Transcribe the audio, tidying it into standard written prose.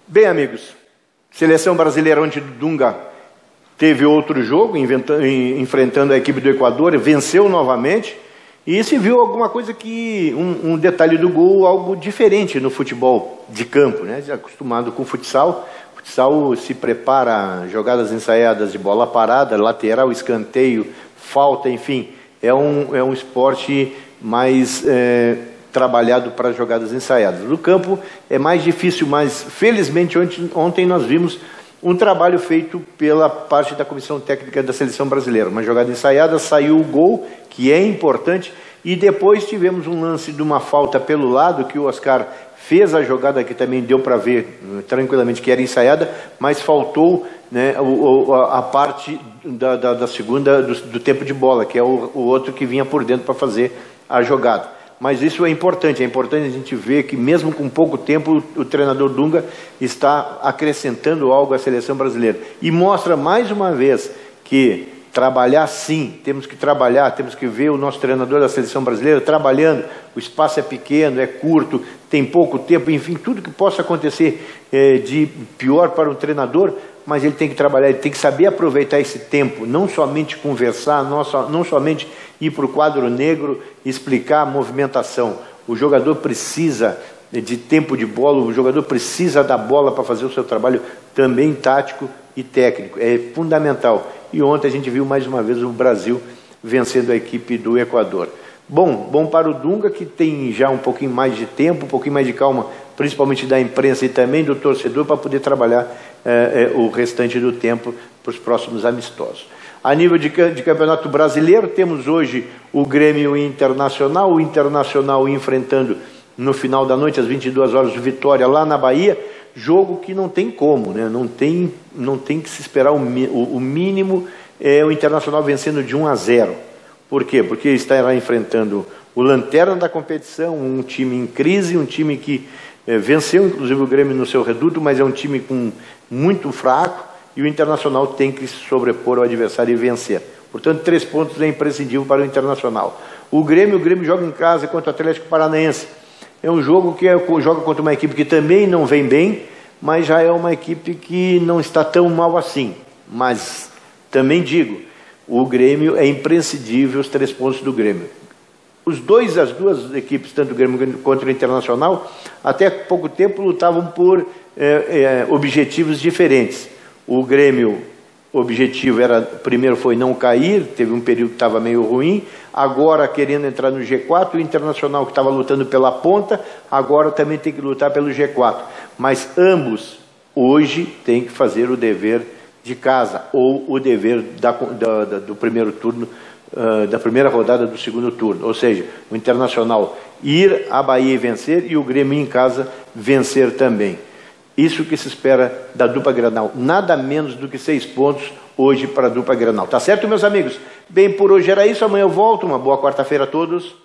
Bem, amigos, seleção brasileira onde Dunga teve outro jogo, enfrentando a equipe do Equador, venceu novamente, e se viu alguma coisa que, um detalhe do gol, algo diferente no futebol de campo, né? Acostumado com o futsal se prepara jogadas ensaiadas de bola parada, lateral, escanteio, falta, enfim, é um esporte mais trabalhado para jogadas ensaiadas. No campo é mais difícil, mas felizmente ontem nós vimos um trabalho feito pela parte da comissão técnica da seleção brasileira. Uma jogada ensaiada, saiu o gol, que é importante, e depois tivemos um lance de uma falta pelo lado, que o Oscar fez a jogada, que também deu para ver tranquilamente que era ensaiada, mas faltou, né, a parte da segunda, do tempo de bola, que é o outro que vinha por dentro para fazer a jogada. Mas isso é importante a gente ver que mesmo com pouco tempo o treinador Dunga está acrescentando algo à seleção brasileira. E mostra mais uma vez que trabalhar sim, temos que trabalhar, temos que ver o nosso treinador da seleção brasileira trabalhando, o espaço é pequeno, é curto, tem pouco tempo, enfim, tudo que possa acontecer de pior para o treinador, mas ele tem que trabalhar, ele tem que saber aproveitar esse tempo, não somente conversar, não somente ir para o quadro negro e explicar a movimentação. O jogador precisa de tempo de bola, o jogador precisa da bola para fazer o seu trabalho também tático e técnico, é fundamental. E ontem a gente viu mais uma vez o Brasil vencendo a equipe do Equador. Bom para o Dunga, que tem já um pouquinho mais de tempo, um pouquinho mais de calma, principalmente da imprensa e também do torcedor, para poder trabalhar o restante do tempo para os próximos amistosos. A nível de campeonato brasileiro, temos hoje o Grêmio e o Internacional enfrentando no final da noite, às 22 horas, de Vitória, lá na Bahia, jogo que não tem como, né? Não tem que se esperar o mínimo, o Internacional vencendo de 1-0. Por quê? Porque estará enfrentando o lanterna da competição, um time em crise, um time que venceu, inclusive, o Grêmio no seu reduto, mas é um time muito fraco, e o Internacional tem que se sobrepor ao adversário e vencer. Portanto, 3 pontos é imprescindível para o Internacional. O Grêmio joga em casa contra o Atlético Paranaense. É um jogo que joga contra uma equipe que também não vem bem, mas já é uma equipe que não está tão mal assim. Mas também digo, o Grêmio é imprescindível, os 3 pontos do Grêmio. As duas equipes, tanto o Grêmio quanto o Internacional, até pouco tempo lutavam por objetivos diferentes. O Grêmio, o objetivo primeiro foi não cair, teve um período que estava meio ruim, agora querendo entrar no G4, o Internacional que estava lutando pela ponta, agora também tem que lutar pelo G4. Mas ambos, hoje, têm que fazer o dever de casa, ou o dever do primeiro turno, da primeira rodada do segundo turno. Ou seja, o Internacional ir à Bahia e vencer, e o Grêmio em casa vencer também. Isso que se espera da dupla Grenal, nada menos do que 6 pontos hoje para a dupla Grenal. Tá certo, meus amigos? Bem, por hoje era isso, amanhã eu volto, uma boa quarta-feira a todos.